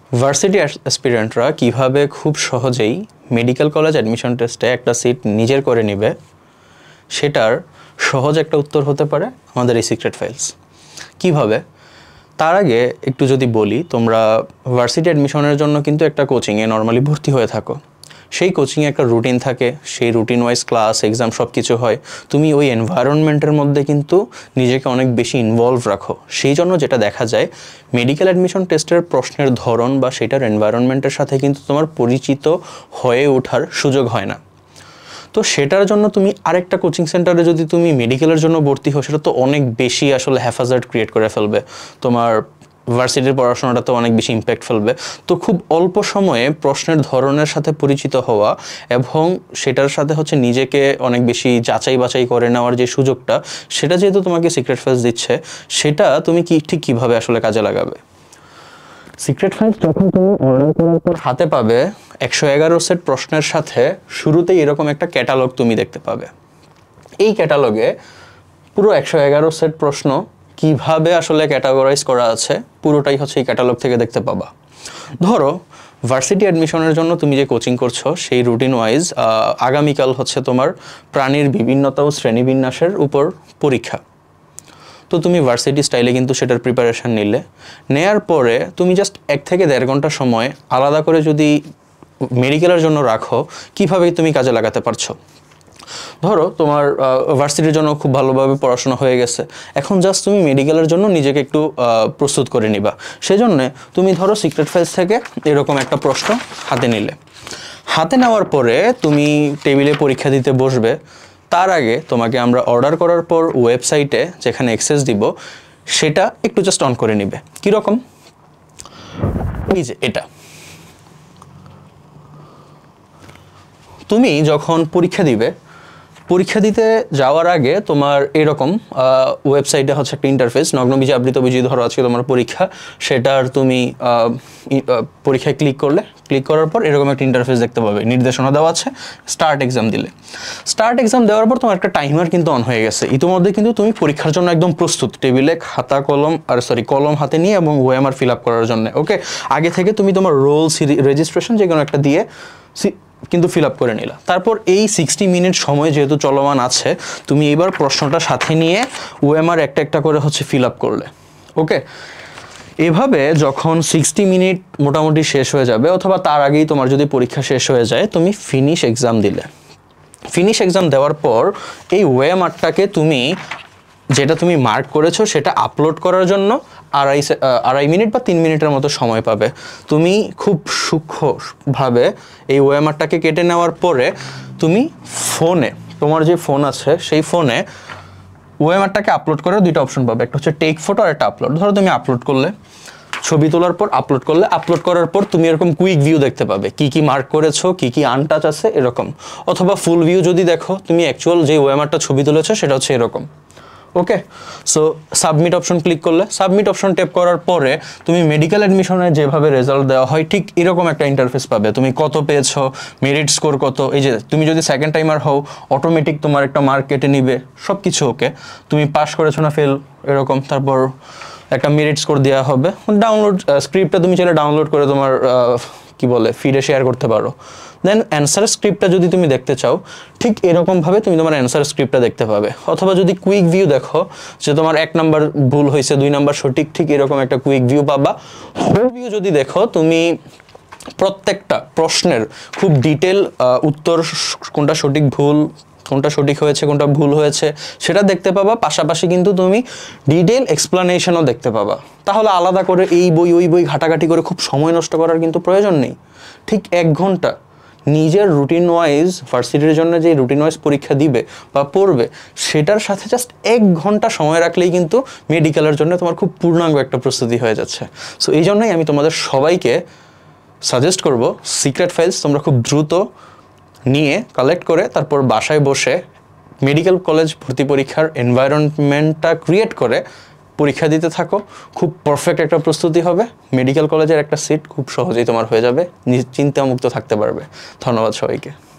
Varsity অ্যাসপিরেন্টরা কিভাবে খুব সহজেই মেডিকেল কলেজ অ্যাডমিশন টেস্টে একটা সিট নিজের করে নেবে সেটার সহজ একটা উত্তর হতে পারে আমাদের এই সিক্রেট ফাইলস। কিভাবে? তার আগে একটু যদি বলি, তোমরা ভার্সিটি অ্যাডমিশনের জন্য কিন্তু একটা কোচিংয়ে নর্মালি ভর্তি হয়ে থাকো। সেই কোচিংয়ে একটা রুটিন থাকে, সেই রুটিন ওয়াইজ ক্লাস এক্সাম সব কিছু হয়। তুমি ওই এনভায়রনমেন্টের মধ্যে কিন্তু নিজেকে অনেক বেশি ইনভলভ রাখো। সেই জন্য যেটা দেখা যায়, মেডিকেল অ্যাডমিশন টেস্টের প্রশ্নের ধরন বা সেটার এনভায়রনমেন্টের সাথে কিন্তু তোমার পরিচিত হয়ে ওঠার সুযোগ হয় না। তো সেটার জন্য তুমি আরেকটা কোচিং সেন্টারে যদি তুমি মেডিকেলের জন্য ভর্তি হও, সেটা তো অনেক বেশি আসলে হ্যাফাজার্ড ক্রিয়েট করে ফেলবে, তোমার ভার্সিটির পড়াশোনাটা তো অনেক বেশি ইম্প্যাক্ট ফেলবে। তো খুব অল্প সময়ে প্রশ্নের ধরনের সাথে পরিচিত হওয়া এবং সেটার সাথে হচ্ছে নিজেকে অনেক বেশি যাচাই বাছাই করে নেওয়ার যে সুযোগটা, সেটা যেহেতু তোমাকে সিক্রেট ফাইলস দিচ্ছে, সেটা তুমি ঠিক কীভাবে আসলে কাজে লাগাবে। সিক্রেট ফাইলস যখন তুমি অর্ডার করার পর হাতে পাবে, 111 সেট প্রশ্নের সাথে শুরুতেই এরকম একটা ক্যাটালগ তুমি দেখতে পাবে। এই ক্যাটালগে পুরো 111 সেট প্রশ্ন কিভাবে আসলে ক্যাটাগরাইজ করা আছে পুরোটাই হচ্ছে এই ক্যাটালগ থেকে দেখতে পাবা। ধরো ভার্সিটি অ্যাডমিশনের জন্য তুমি যে কোচিং করছো, সেই রুটিন ওয়াইজ আগামীকাল হচ্ছে তোমার প্রাণীর বিভিন্নতা ও শ্রেণীবিন্যাসের উপর পরীক্ষা। তো তুমি ভার্সিটি স্টাইলে কিন্তু সেটার প্রিপারেশান নিলে, নেয়ার পরে তুমি জাস্ট 1 থেকে 1.5 ঘন্টা সময় আলাদা করে যদি মেডিকেলের জন্য রাখো, কীভাবে তুমি কাজে লাগাতে পারছো। ধরো তোমার ভার্সিটির জন্য খুব ভালোভাবে পড়াশোনা হয়ে গেছে, এখন জাস্ট তুমি মেডিকেলের জন্য নিজেকে একটু প্রস্তুত করে নিবা। সেজন্যে তুমি ধরো সিক্রেট ফাইলস থেকে এরকম একটা প্রশ্ন হাতে নিলে, হাতে নেওয়ার পরে তুমি টেবিলে পরীক্ষা দিতে বসবে। তার আগে তোমাকে আমরা অর্ডার করার পর ওয়েবসাইটে যেখানে অ্যাক্সেস দিব, সেটা একটু জাস্ট অন করে নিবে। কীরকম? এই যে এটা, তুমি যখন পরীক্ষা দিবে, পরীক্ষা দিতে যাওয়ার আগে তোমার এরকম ওয়েবসাইটে হচ্ছে একটা ইন্টারফেস, নগ্নবীজে আবৃত বীজে ধরো আজকে তোমার পরীক্ষা, সেটার তুমি পরীক্ষায় ক্লিক করার পর এরকম একটা ইন্টারফেস দেখতে পাবে, নির্দেশনা দেওয়া আছে। স্টার্ট এক্সাম দিলে, স্টার্ট এক্সাম দেওয়ার পর তোমার একটা টাইমার কিন্তু অন হয়ে গেছে। ইতিমধ্যে কিন্তু তুমি পরীক্ষার জন্য একদম প্রস্তুত, টেবিলে খাতা কলম হাতে নিয়ে এবং ওএমআর ফিল আপ করার জন্য। ওকে, আগে থেকে তুমি তোমার রোল রেজিস্ট্রেশন যে কোনো একটা দিয়ে কিন্তু ফিল আপ করে নিলা। তারপর এই 60 মিনিট সময় যেহেতু চলমান আছে, তুমি এবার প্রশ্নটা সাথে নিয়ে ওএমআর একটা করে হচ্ছে ফিল আপ করলে। ওকে, এভাবে যখন 60 মিনিট মোটামুটি শেষ হয়ে যাবে, অথবা তার আগেই তোমার যদি পরীক্ষা শেষ হয়ে যায়, তুমি ফিনিশ এক্সাম দিলে। ফিনিশ এক্সাম দেওয়ার পর এই ওএমআরটাকে তুমি যেটা তুমি মার্ক করেছো সেটা আপলোড করার জন্য 2.5 মিনিট বা 3 মিনিটের মতো সময় পাবে। তুমি খুব সূক্ষ্মভাবে এই ওএমআরটাকে কেটে নেওয়ার পরে তুমি ফোনে, তোমার যে ফোন আছে সেই ফোনে ওএমআরটাকে আপলোড করার 2টা অপশন পাবে, একটা হচ্ছে টেক ফটো আর একটা আপলোড। ধরো তুমি আপলোড করলে, ছবি তোলার পর আপলোড করলে, আপলোড করার পর তুমি এরকম কুইক ভিউ দেখতে পাবে, কি মার্ক করেছো, কি আনটাচ আছে এরকম। অথবা ফুল ভিউ যদি দেখো, তুমি অ্যাকচুয়াল যে ওএমআরটা ছবি তুলেছো সেটা হচ্ছে এরকম। Okay, so submit option click করলে, সাবমিট অপশন ট্যাপ করার পরে তুমি মেডিকেল অ্যাডমিশনে যেভাবে রেজাল্ট দেওয়া হয় ঠিক এরকম একটা ইন্টারফেস পাবে। তুমি কত পেয়েছো, মেরিট স্কোর কত, এই যে তুমি যদি সেকেন্ড টাইমার হও অটোমেটিক তোমার একটা মার্ক কেটে নিবে, সব কিছু ওকে। তুমি পাস করেছো না ফেল এরকম, তারপর একটা মেরিট স্কোর দেওয়া হবে। ডাউনলোড স্ক্রিপ্টটা তুমি চাইলে ডাউনলোড করে তোমার ফিডে শেয়ার করতে পারো। দেন অ্যান্সার স্ক্রিপ্টটা যদি তুমি দেখতে চাও, ঠিক এরকমভাবে তুমি তোমার অ্যান্সার স্ক্রিপ্টটা দেখতে পাবে। অথবা যদি কুইক ভিউ দেখো যে তোমার 1 নাম্বার ভুল হয়েছে, 2 নাম্বার সঠিক, ঠিক এরকম একটা কুইক ভিউ পাবা। হোল ভিউ যদি দেখো, তুমি প্রত্যেকটা প্রশ্নের খুব ডিটেল উত্তর, কোনটা সঠিক ভুল, কোনটা সঠিক হয়েছে কোনটা ভুল হয়েছে সেটা দেখতে পাবা। পাশাপাশি কিন্তু তুমি ডিটেল এক্সপ্লানেশনও দেখতে পাবা। তাহলে আলাদা করে এই বই ওই বই ঘাটাঘাটি করে খুব সময় নষ্ট করার কিন্তু প্রয়োজন নেই। ঠিক 1 ঘন্টা নিজের রুটিন ওয়াইজ, ভার্সিটির জন্য যে রুটিন ওয়াইজ পরীক্ষা দিবে বা পড়বে, সেটার সাথে জাস্ট 1 ঘন্টা সময় রাখলেই কিন্তু মেডিকেলের জন্য তোমার খুব পূর্ণাঙ্গ একটা প্রস্তুতি হয়ে যাচ্ছে। সো এই জন্যই আমি তোমাদের সবাইকে সাজেস্ট করব, সিক্রেট ফাইলস তোমরা খুব দ্রুত নিয়ে কালেক্ট করে তারপর বাসায় বসে মেডিকেল কলেজ ভর্তি পরীক্ষার এনভায়রনমেন্টটা ক্রিয়েট করে পরীক্ষা দিতে থাকো। খুব পারফেক্ট একটা প্রস্তুতি হবে, মেডিকেল কলেজের একটা সিট খুব সহজেই তোমার হয়ে যাবে, চিন্তামুক্ত থাকতে পারবে। ধন্যবাদ সবাইকে।